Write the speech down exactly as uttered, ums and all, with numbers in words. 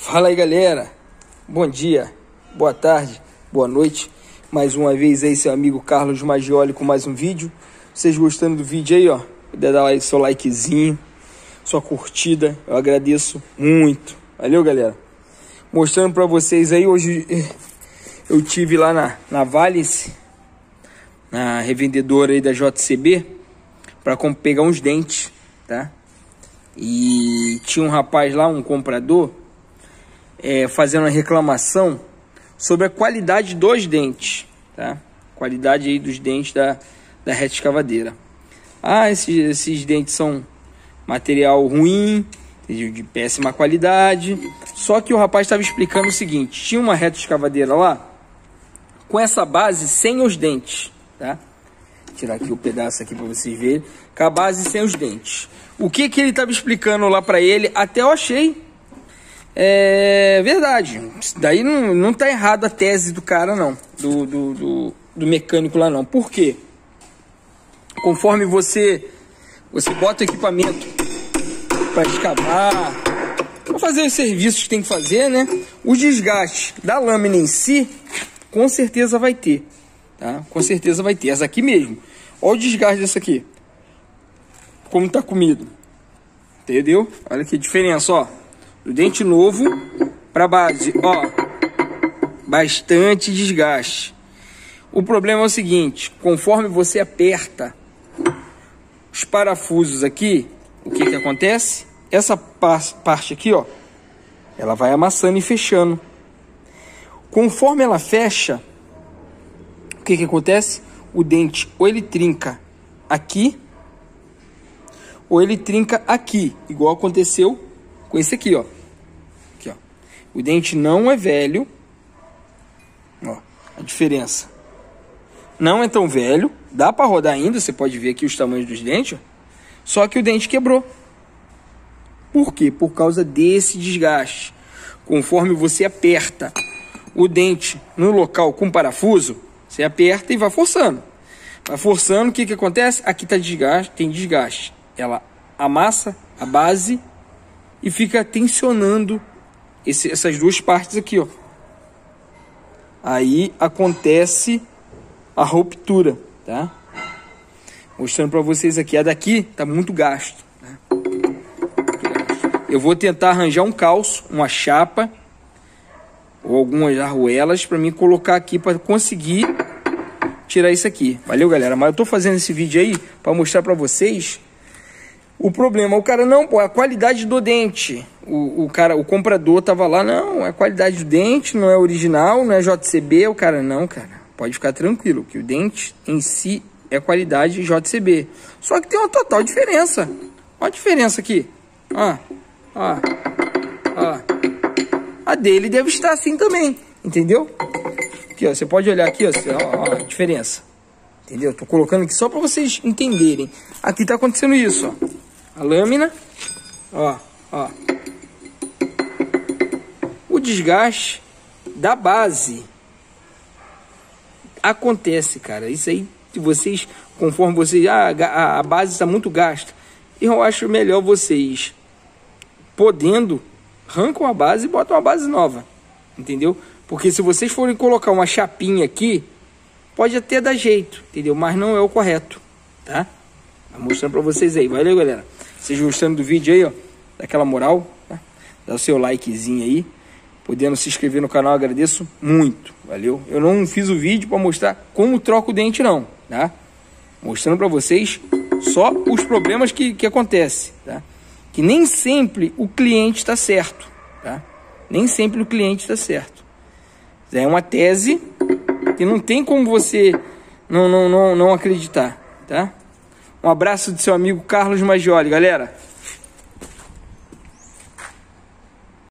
Fala aí, galera, bom dia, boa tarde, boa noite. Mais uma vez aí seu amigo Carlos Maggioli com mais um vídeo. Vocês gostando do vídeo aí, ó, puder dar aí seu likezinho, sua curtida, eu agradeço muito. Valeu, galera. Mostrando pra vocês aí, hoje eu tive lá na, na Valice, na revendedora aí da J C B, pra pegar uns dentes, tá? E tinha um rapaz lá, um comprador, É, fazendo uma reclamação sobre a qualidade dos dentes, tá? Qualidade aí dos dentes da, da reta escavadeira. Ah, esses, esses dentes são material ruim, de péssima qualidade. Só que o rapaz estava explicando o seguinte: tinha uma reta escavadeira lá com essa base sem os dentes, tá? Vou tirar aqui o pedaço aqui para vocês verem, com a base sem os dentes. O que que ele estava explicando lá para ele? Até eu achei É verdade, daí não, não tá errado a tese do cara não, do, do, do, do mecânico lá não. Por quê? Conforme você, você bota o equipamento para escavar, para fazer os serviços que tem que fazer, né? O desgaste da lâmina em si, com certeza vai ter, tá? Com certeza vai ter, essa aqui mesmo. Olha o desgaste dessa aqui, como tá comido, entendeu? Olha que diferença, ó. Do dente novo para base, ó, bastante desgaste. O problema é o seguinte: conforme você aperta os parafusos aqui, o que que acontece? Essa parte aqui, ó, ela vai amassando e fechando. Conforme ela fecha, o que que acontece? O dente ou ele trinca aqui, ou ele trinca aqui, igual aconteceu com esse aqui, ó. Aqui, ó. O dente não é velho. Ó, a diferença. Não é tão velho. Dá para rodar ainda. Você pode ver aqui os tamanhos dos dentes. Ó. Só que o dente quebrou. Por quê? Por causa desse desgaste. Conforme você aperta o dente no local com parafuso, você aperta e vai forçando. Vai forçando, o que que acontece? Aqui tá desgaste, tem desgaste. Ela amassa a base e fica tensionando esse, essas duas partes aqui, ó. Aí acontece a ruptura, tá? Mostrando para vocês aqui, a daqui tá muito gasto, né? Eu vou tentar arranjar um calço, uma chapa ou algumas arruelas para mim colocar aqui para conseguir tirar isso aqui. Valeu, galera. Mas eu tô fazendo esse vídeo aí para mostrar para vocês o problema. O cara, não, pô, a qualidade do dente. O, o cara, o comprador tava lá, não, a qualidade do dente não é original, não é J C B. O cara, não, cara, pode ficar tranquilo, que o dente em si é qualidade J C B. Só que tem uma total diferença. Olha a diferença aqui. Ó, ó, ó. A dele deve estar assim também, entendeu? Aqui, ó, você pode olhar aqui, ó, ó, ó a diferença. Entendeu? Tô colocando aqui só para vocês entenderem. Aqui tá acontecendo isso, ó. A lâmina, ó, ó. O desgaste da base acontece, cara. Isso aí, vocês, conforme vocês, ah, a, a base está muito gasta. Eu acho melhor vocês, podendo, arrancam a base e botam uma base nova, entendeu? Porque se vocês forem colocar uma chapinha aqui, pode até dar jeito, entendeu? Mas não é o correto, tá? Tô mostrando pra vocês aí. Valeu, galera. Vocês gostando do vídeo aí, ó, daquela moral, tá? Dá o seu likezinho aí. Podendo se inscrever no canal, agradeço muito. Valeu. Eu não fiz o vídeo pra mostrar como troca o dente, não, tá? Mostrando pra vocês só os problemas que, que acontecem, tá? Que nem sempre o cliente está certo, tá? Nem sempre o cliente está certo. É uma tese que não tem como você não, não, não, não acreditar, tá? Um abraço do seu amigo Carlos Maggioli, galera.